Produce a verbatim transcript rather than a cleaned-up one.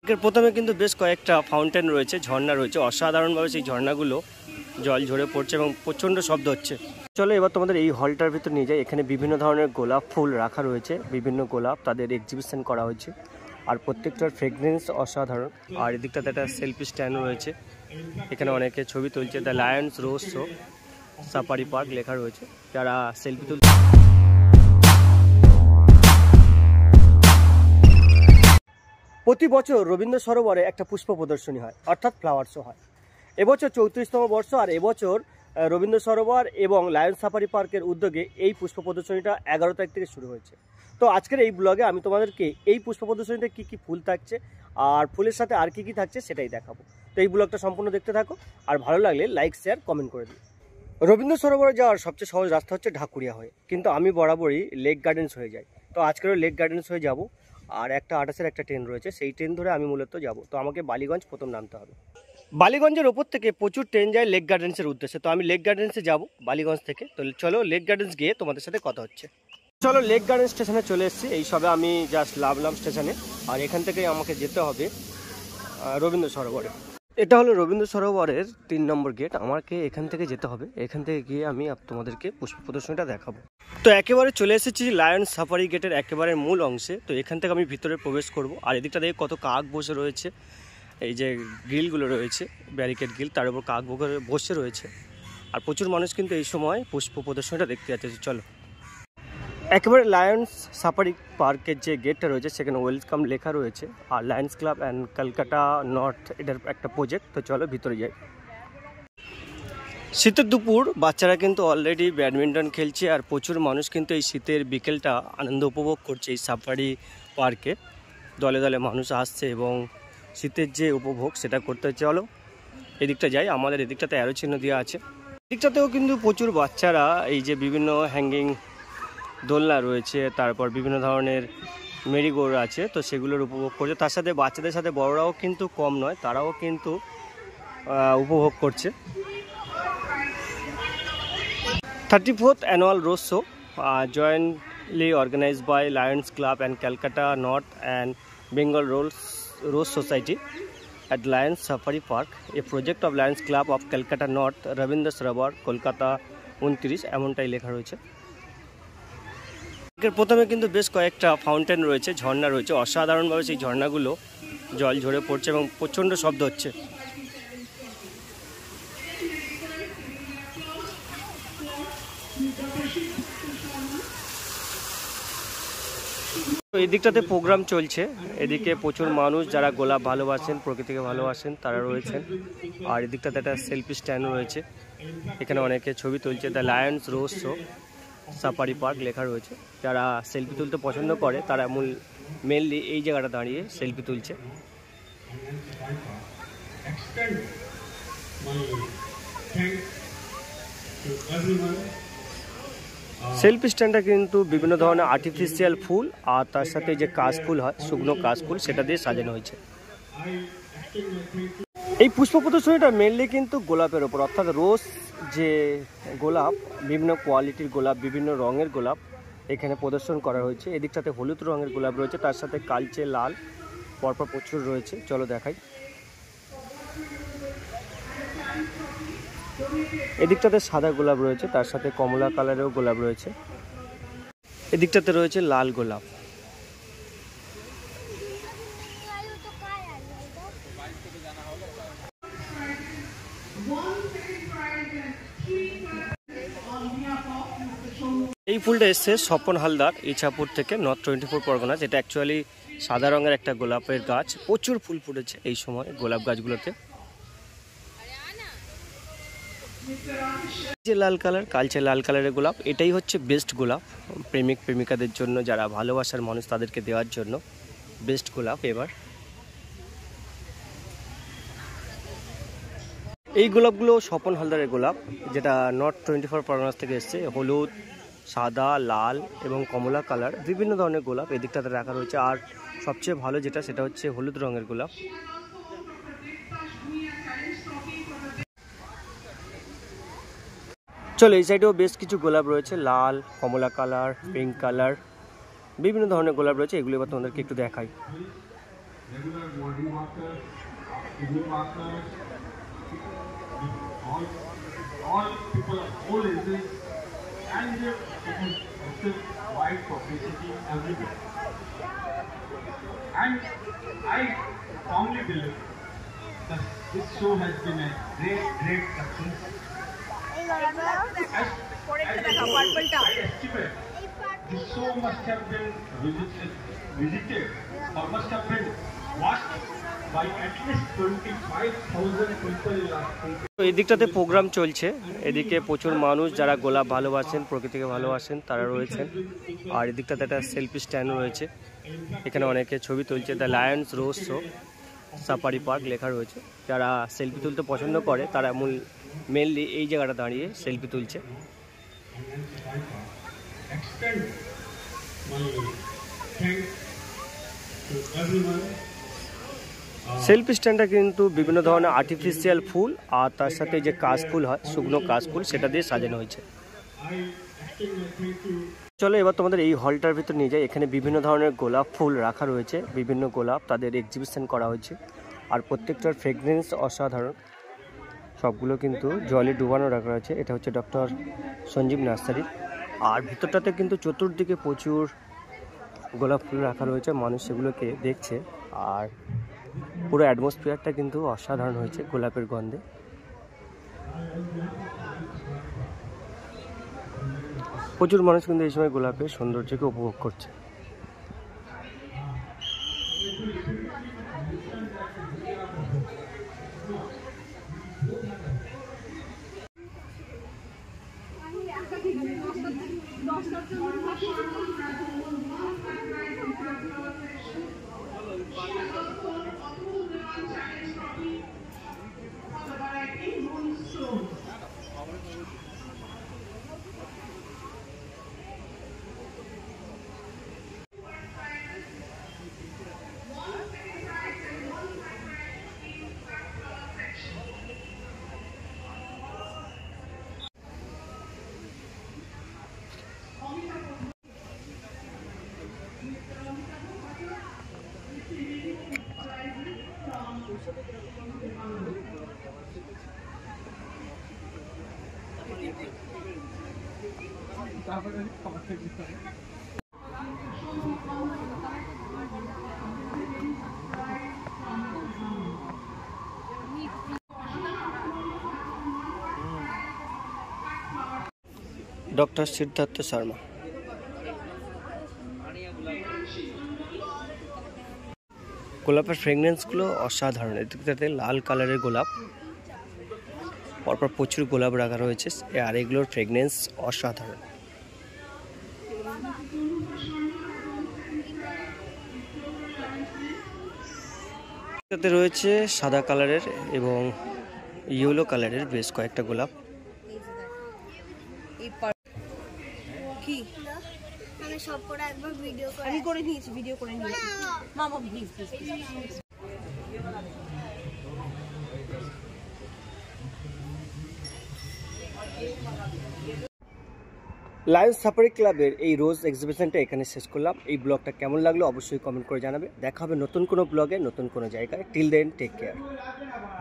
প্রথমে কিন্তু বেশ কয়েকটা ফাউন্টেন রয়েছে, ঝর্ণা রয়েছে, অসাধারণভাবে সেই ঝর্ণাগুলো জল ঝরে পড়ছে এবং প্রচণ্ড শব্দ হচ্ছে। চলো এবার তোমাদের এই হলটার ভিতর নিয়ে যাই। এখানে বিভিন্ন ধরনের গোলাপ ফুল রাখা রয়েছে, বিভিন্ন গোলাপ তাদের এক্সিবিশন করা হয়েছে, আর প্রত্যেকটার ফ্রেগরেন্স অসাধারণ। আর এদিকটাতে একটা সেলফি স্ট্যান্ড রয়েছে, এখানে অনেকে ছবি তুলছে। The Lions rose show safari park লেখা রয়েছে, যারা সেলফি তুলছে। প্রতি বছর রবীন্দ্র সরোবরে একটা পুষ্প প্রদর্শনী হয়, অর্থাৎ ফ্লাওয়ার শো হয়। এবছর চৌত্রিশতম বর্ষ, আর এবছর রবীন্দ্র সরোবর এবং লায়ন্স সাফারি পার্কের উদ্যোগে এই পুষ্প প্রদর্শনীটা এগারো তারিখ থেকে শুরু হয়েছে। তো আজকের এই ব্লগে আমি তোমাদেরকে এই পুষ্প প্রদর্শনীতে কী কী ফুল থাকছে আর ফুলের সাথে আর কী কী থাকছে সেটাই দেখাবো। তো এই ব্লগটা সম্পূর্ণ দেখতে থাকো, আর ভালো লাগলে লাইক শেয়ার কমেন্ট করে দিও। রবীন্দ্র সরোবরে যাওয়ার সবচেয়ে সহজ রাস্তা হচ্ছে ঢাকুরিয়া হয়ে, কিন্তু আমি বরাবরই লেক গার্ডেন্স হয়ে যাই। তো আজকেরও লেক গার্ডেন্স হয়ে যাব, আর একটা আঠাশের একটা ট্রেন রয়েছে, সেই ট্রেন ধরে আমি মূলত যাব। তো আমাকে বালিগঞ্জ প্রথম নামতে হবে। বালিগঞ্জের ওপর থেকে প্রচুর ট্রেন যায় লেক গার্ডেন্সের উদ্দেশ্যে। তো আমি লেক গার্ডেন্সে যাব বালিগঞ্জ থেকে। তো চলো লেক গার্ডেন্স গিয়ে তোমাদের সাথে কথা হচ্ছে। চলো লেক গার্ডেন স্টেশনে চলে এসেছি, এই সবে আমি জাস্ট নামলাম স্টেশনে, আর এখান থেকে আমাকে যেতে হবে রবীন্দ্র সরোবরে। এটা হলো রবীন্দ্র সরোবরের তিন নম্বর গেট। আমাকে এখান থেকে যেতে হবে, এখান থেকে গিয়ে আমি তোমাদেরকে পুষ্প প্রদর্শনীটা দেখাবো। তো একেবারে চলে এসেছি লায়ন্স সাফারি গেটের একেবারে মূল অংশে। তো এখান থেকে আমি ভিতরে প্রবেশ করব, আর এদিকটা দেখে কত কাক বসে রয়েছে, এই যে গ্রিলগুলো রয়েছে ব্যারিকেড গ্রিল, তার উপর কাক বসে রয়েছে, আর প্রচুর মানুষ কিন্তু এই সময় পুষ্প প্রদর্শনীটা দেখতে যাচ্ছে। চলো একেবারে লায়ন্স সাফারি পার্কের যে গেটটা রয়েছে সেখানে ওয়েলকাম লেখা রয়েছে, আর Lions Club and Kolkata north এটার একটা প্রজেক্ট। তো চলো ভিতরে যাই। শীতের দুপুর, বাচ্চারা কিন্তু অলরেডি ব্যাডমিন্টন খেলছে, আর প্রচুর মানুষ কিন্তু এই শীতের বিকেলটা আনন্দ উপভোগ করছে এই সাফারি পার্কে। দলে দলে মানুষ আসছে এবং শীতের যে উপভোগ সেটা করতে। চলো এদিকটা যাই, আমাদের এদিকটাতে অ্যারো চিহ্ন দেওয়া আছে। এদিকটাতেও কিন্তু প্রচুর বাচ্চারা এই যে বিভিন্ন হ্যাঙ্গিং দোলনা রয়েছে, তারপর বিভিন্ন ধরনের মেরিগো আছে, তো সেগুলোর উপভোগ করছে। তার সাথে বাচ্চাদের সাথে বড়রাও কিন্তু কম নয়, তারাও কিন্তু উপভোগ করছে। Thirty fourth annual rose show jointly organised by Lions Club and Calcutta North and Bengal rose rose society at Lions Safari Park, a project of Lions Club of Calcutta North, Rabindra Sarobar, Kolkata উনত্রিশ, এমনটাই লেখা রয়েছে। প্রথমে কিন্তু বেশ কয়েকটা ফাউন্টেন রয়েছে, ঝর্ণা রয়েছে, অসাধারণভাবে সেই ঝর্ণাগুলো জল ঝরে পড়ছে এবং প্রচণ্ড শব্দ হচ্ছে। এই দিকটাতে প্রোগ্রাম চলছে, এদিকে প্রচুর মানুষ যারা গোলাপ ভালোবাসেন, প্রকৃতিকে ভালোবাসেন তারা রয়েছেন, আর এদিকটাতে একটা সেলফি স্ট্যান্ড রয়েছে, এখানে অনেকে ছবি তুলছে। The Lions rose show safari park লেখা রয়েছে, যারা সেলফি তুলতে পছন্দ করে তারা মূল মেনলি এই জায়গাটা দাঁড়িয়ে সেলফি তুলছে। সেলফি স্ট্যান্ডটা কিন্তু বিভিন্ন ধরনের আর্টিফিশিয়াল ফুল আর তার সাথে যে কাশফুল হয়, শুকনো কাশফুল, সেটা দিয়ে সাজানো হয়েছে। এই পুষ্প প্রদর্শনীটা মেনলি কিন্তু গোলাপের ওপর, অর্থাৎ রোজ যে গোলাপ, বিভিন্ন কোয়ালিটির গোলাপ, বিভিন্ন রঙের গোলাপ এখানে প্রদর্শন করা হয়েছে। এদিকটাতে হলুদ রঙের গোলাপ রয়েছে, তার সাথে কালচে লাল পরপর প্রচুর রয়েছে। চলো দেখাই। এদিকটাতে সাদা গোলাপ রয়েছে, তার সাথে কমলা কালারেরও গোলাপ রয়েছে। এদিকটাতে রয়েছে লাল গোলাপ। এই ফুলটা এসছে স্বপন হালদার, ইছাপুর থেকে, নর্থ টোয়েন্টি ফোর পরগনা। যেটা অ্যাকচুয়ালি সাদা রঙের একটা গোলাপের গাছ, প্রচুর ফুল ফুটেছে এই সময় গোলাপ গাছগুলোতে। যে লাল কালার, কালচে লাল কালারের গোলাপ, এটাই হচ্ছে বেস্ট গোলাপ প্রেমিক প্রেমিকাদের জন্য, যারা ভালোবাসার মানুষ তাদেরকে দেওয়ার জন্য বেস্ট গোলাপ। এবার এই গোলাপগুলো স্বপন হালদারের গোলাপ, যেটা নর্থ টোয়েন্টি ফোর পরগনাস থেকে এসছে। হলুদ, সাদা, লাল এবং কমলা কালার বিভিন্ন ধরনের গোলাপ এদিকটাতে রাখা রয়েছে, আর সবচেয়ে ভালো যেটা সেটা হচ্ছে হলুদ রঙের গোলাপ। চলো এই সাইডেও বেশ কিছু গোলাপ রয়েছে, লাল, কমলা কালার, পিঙ্ক কালার, বিভিন্ন ধরনের গোলাপ রয়েছে। এগুলো এবার তোমাদেরকে একটু দেখাই। regular morning walkers, evening walkers, all, all people of all ages, and it is it's a wide publicity everywhere. And I strongly believe that this show has been a great, great success. As, as I estimate, this show must have been visited, visited or must have been watched by at least twenty-five thousand people last week. তো এই দিকটাতে programme চলছে, এদিকে প্রচুর মানুষ যারা গোলাপ ভালোবাসেন, প্রকৃতিকে ভালোবাসেন তারা রয়েছেন। আর এদিকটাতে একটা সেলফি স্ট্যান্ড রয়েছে, এখানে অনেকে ছবি তুলছে। The Lions rose show safari park লেখা রয়েছে। যারা সেলফি তুলতে পছন্দ করে তারা মূল মেনলি এই জায়গাটা দাঁড়িয়ে সেলফি তুলছে। সেলফি স্ট্যান্ডটা কিন্তু বিভিন্ন ধরনের আর্টিফিশিয়াল ফুল আর তার সাথে যে কাশফুল হয়, শুকনো কাশফুল, সেটা দিয়ে সাজানো হয়েছে। চলো এবার তোমাদের এই হলটার ভিতর নিয়ে যাই। এখানে বিভিন্ন ধরনের গোলাপ ফুল রাখা রয়েছে, বিভিন্ন গোলাপ তাদের এক্সিবিশন করা হয়েছে। আর প্রত্যেকটার ফ্রেগনেন্স অসাধারণ, সবগুলো কিন্তু জলে ডুবানো রাখা রয়েছে। এটা হচ্ছে ডক্টর সঞ্জীব নার্সারি। আর ভিতরটাতে কিন্তু চতুর্দিকে প্রচুর গোলাপ ফুল রাখা রয়েছে, মানুষ সেগুলোকে দেখছে। আর পুরো অ্যাটমসফিয়ারটা কিন্তু অসাধারণ হয়েছে গোলাপের গন্ধে। প্রচুর মানুষ কিন্তু এই সময় গোলাপের সৌন্দর্যকে উপভোগ করছে। ডক্টর সিদ্ধার্থ শর্মা। গোলাপের ফ্রেগনেন্সগুলো অসাধারণ। এদিকটাতে লাল কালারের গোলাপ, পরপর প্রচুর গোলাপ রাখা রয়েছে, আর এগুলোর ফ্রেগনেন্স অসাধারণ। এটাতে রয়েছে সাদা কালারের এবং ইয়েলো কালারের বেশ কয়েকটা গোলাপ। কি আমি সব করে একবার ভিডিও করে আমি করে নিয়েছি ভিডিও করে নিয়েছি মামা প্লিজ প্লিজ লায়ন্স সাফারি ক্লাবের এই রোজ এক্সিবিশনটা এখানে শেষ করলাম। এই ব্লগটা কেমন লাগলো অবশ্যই কমেন্ট করে জানাবে। দেখা হবে নতুন কোনো ব্লগে, নতুন কোনো জায়গায়। Till then take care.